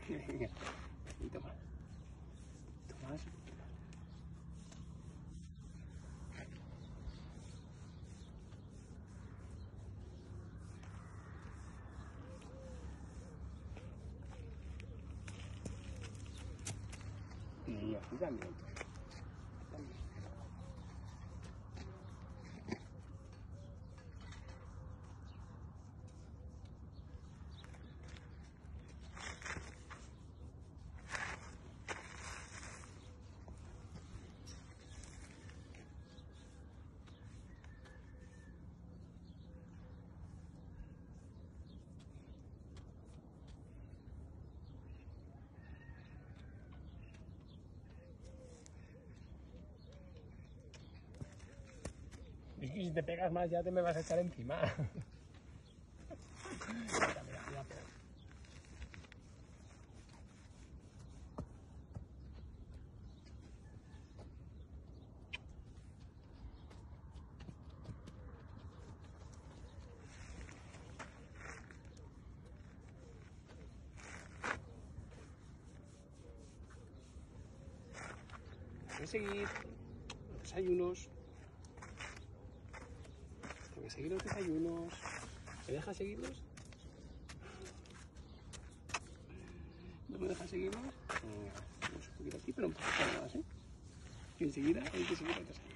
Venga, y toma. Tomás. Y aquí también. Y si te pegas más ya te me vas a echar encima. Mira, mira, mira. Hay que seguir los desayunos. Hay que seguir los desayunos. ¿Me dejas seguirlos? ¿No me dejas seguirlos? Vamos a subir aquí, pero un poquito más, ¿eh? Y enseguida hay que seguir el desayuno.